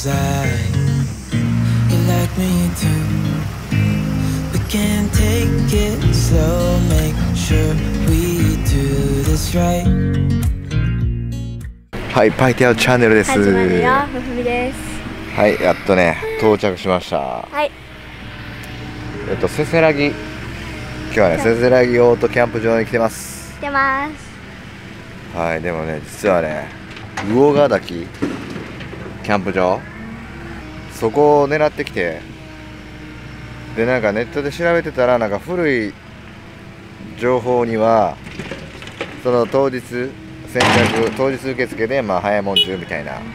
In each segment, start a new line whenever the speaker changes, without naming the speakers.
inside. You like me too. We can take it slow, make sure we do this right.
はい、パイティアチャンネルです。
始まるよ、ふふみです。
はい、やっとね、到着しました。
はい。
せせらぎ。今日はね、せせらぎオートキャンプ場に来てます。
来てます。
はい、でもね、実はね、魚ヶ滝キャンプ場、そこを狙ってきて、で、なんかネットで調べてたら、なんか古い情報には、その当日、当日受付で、まあ、早いもん中みたいな。行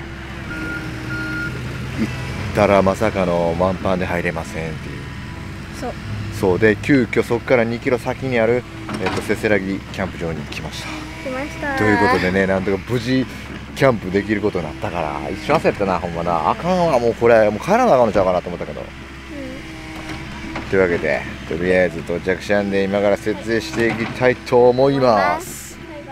ったらまさかの満帆で入れませんっていう。そうで、急遽そこから2キロ先にある、せせらぎキャンプ場に来ました。
来ました。
ということでね、なんとか無事キャンプできることになったから、一瞬焦ったな、ほんまな。あかんわ、もうこれ、もう帰らなあかんのちゃうかなと思ったけど。というわけで、とりあえず到着したんで、今から設営していきたいと思います。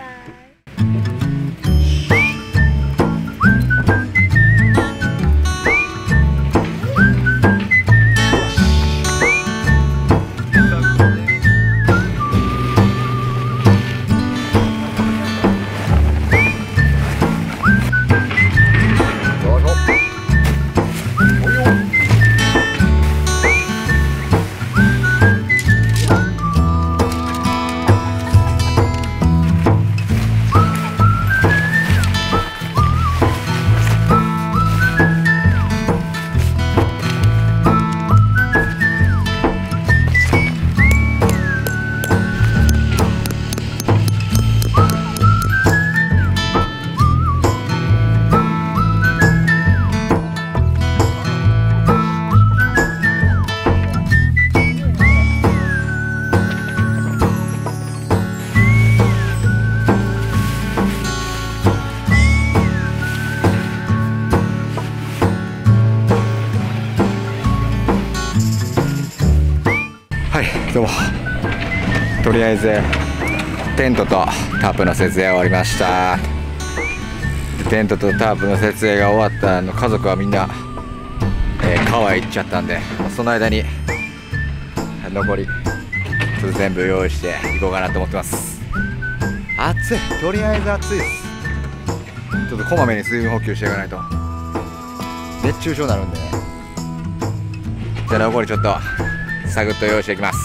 はい、どうも。とりあえずテントとタープの設営が終わりました。テントとタープの設営が終わったの、家族はみんな、川へ行っちゃったんで、その間に残り全部用意していこうかなと思ってます。暑い、とりあえず暑いです。ちょっとこまめに水分補給していかないと熱中症になるんでね。じゃあ残りちょっとサクッと用意していきます。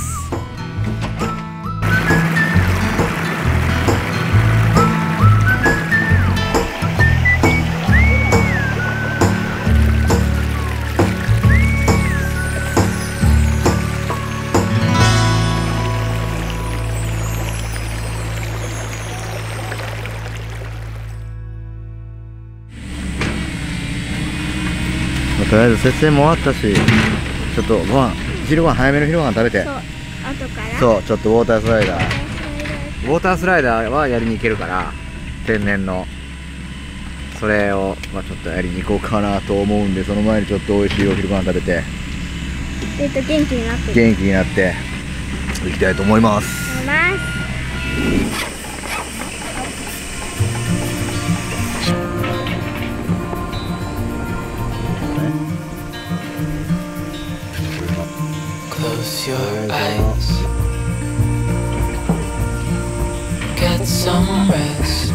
とりあえず設営も終わったし、ちょっとご飯、昼ご飯早めの昼ご飯食べて、
そう、後から
そう、ちょっとウォータースライダーはやりに行けるから、天然のそれを、ちょっとやりに行こうかなと思うんで、その前にちょっと美味しいお昼ご飯食べて
元気になって
いきたいと思います。
Close your eyes, get some rest.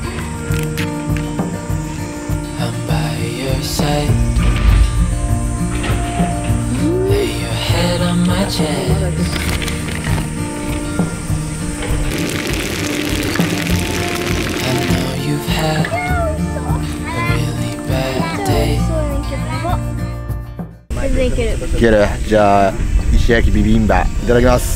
I'm by your side. Lay your head on my chest. I know you've had a really bad day.
全然いける。
いける。じゃあ石焼きビビンバいただきます。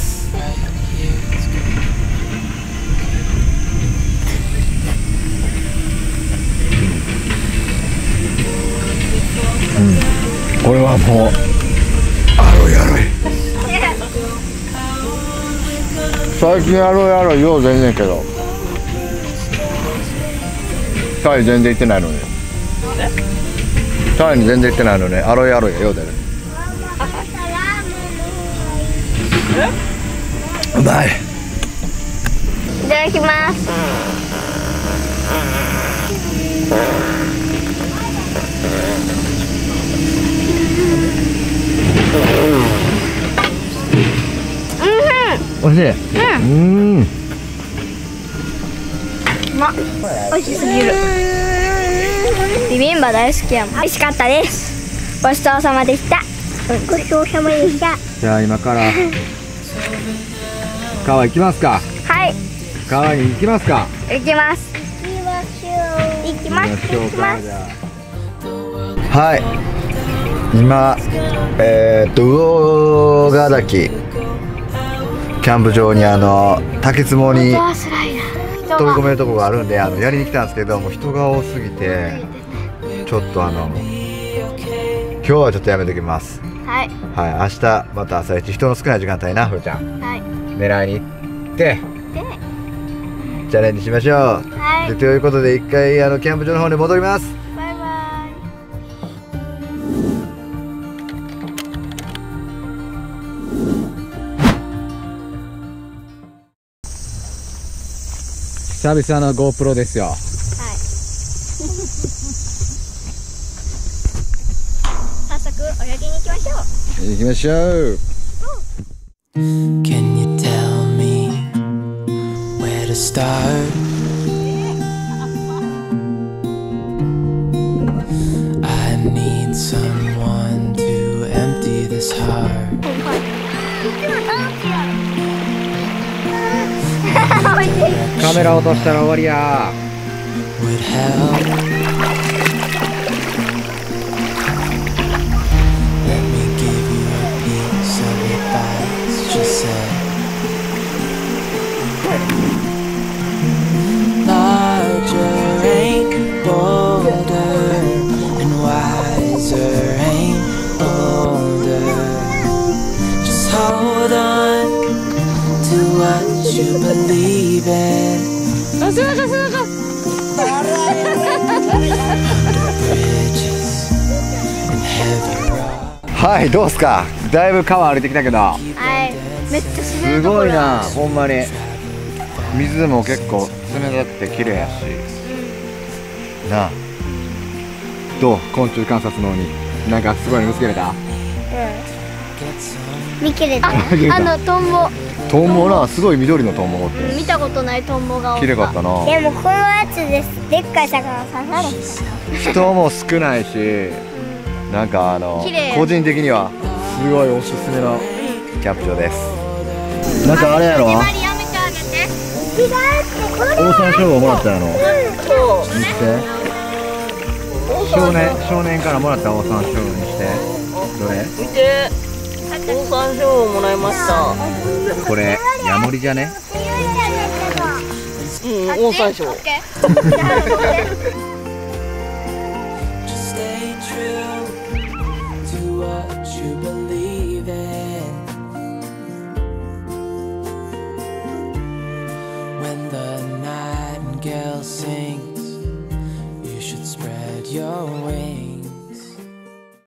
これはもうアロイアロイ。最近アロイアロイよう全然けど、タイ全然行ってないのに、タイに全然行ってないのにアロイアロイがよう出る。うまい。
いただきます。
美味しい。
美味しすぎる。ビビンバ大好きやもん。美味しかったです。ごちそうさまでした。ごちそうさまでした。
じゃあ今から川行きますか。
はい。
川に行きますか。
行きます。行きます。行きます。
はい。今魚ヶ岳キャンプ場に竹壺に飛び込めるとこがあるんでやりに来たんですけども、人が多すぎてちょっと今日はちょっとやめときます。
はい。
はい、明日また朝一人の少ない時間帯な、ふーちゃん。
はい。
狙いに行ってチャレンジしましょう。
はい。
ということで一回キャンプ場の方に戻ります。
バイバイ。
久々の GoPro ですよ。
はい。早速泳ぎに行きましょう。
行きましょう。
Can you tell me where to start? I need someone to empty this heart.
カメラ落としたら終わりや。
Would help. Let me give you a piece of advice, she said. Larger ain't bolder, and wiser ain't older. Just hold on to what you believe in. Bridges and heavy rock.
はい、どうすか。だいぶ川歩いてきたけど
はい。めっちゃ滑る
す
ところ
ごいな、ほんまに。水も結構冷たくて綺麗やしなあ。どう、昆虫観察のになんかすごいの見つけれた。
見切れた。トンボ。
トンボな、すごい緑のトンボって
見たことないトンボがおった。
綺麗かったな。
でもこのやつです。でっかい魚刺さる。
人も少ないし、なんか
綺麗
個人的にはすごいおすすめのキャンプ場です。なんかあれやろ、オオサンショウウオもらったやろ。見して。少年からもらったオオサンショウウオにして。どれ
見て、オオサンショウウオもらいました。
これヤモリじゃね。
オオサンショウウオ。